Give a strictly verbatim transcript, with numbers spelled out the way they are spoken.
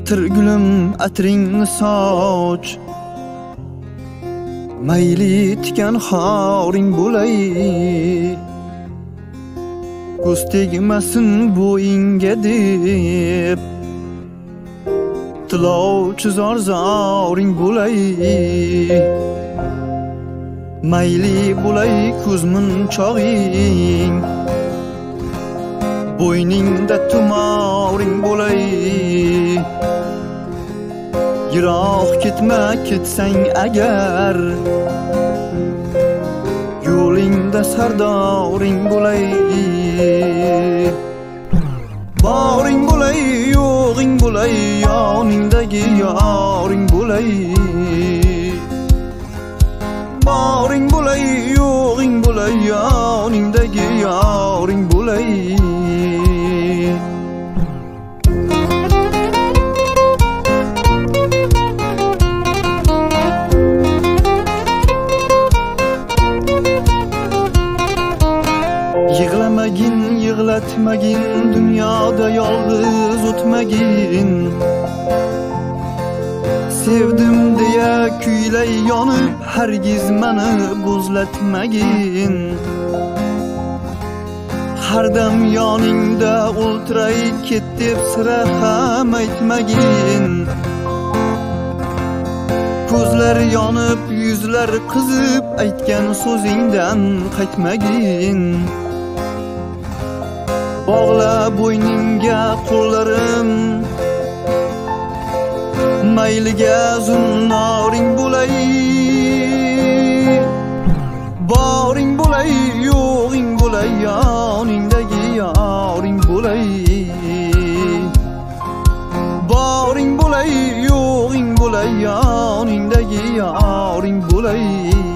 Atır gülüm atringni soch, mayli tikan xoring bo'lay. Ko'z tegmasin bo'yinga deb, tilovchi zor zoring bo'lay. Mayli bo'lay ko'zmunchog'ing, bo'yningda tumoring bo'lay. Yiroq ketma ketsang agar, yo'lingda sardoring bo'lay. Boring bo'lay yo'g'ing bo'lay, yoningdagi yoring bo'lay. Boring bo'lay yo'g'ing bo'lay, yoningdagi yoring bo'lay. Yig'lamagin, yig'latmagin, dunyoda yolg'iz o'tmagin. Sevdim deya kuylay yonib, hargiz meni bo'zlatmagin. Har dam yoningda o'ltiray ket deb sira ham aytmagin. Ko'zlar yonib, yuzlar qizib, aytgan so'zingdan qaytmagin. Bog'la bo'yningga qo'llarim, mayliga zunnoring bo'lay. Boring bo'lay yo'g'ing bo'lay, yoningdagi yoring bo'lay. Boring bo'lay yo'g'ing bo'lay, yoningdagi yoring bo'lay.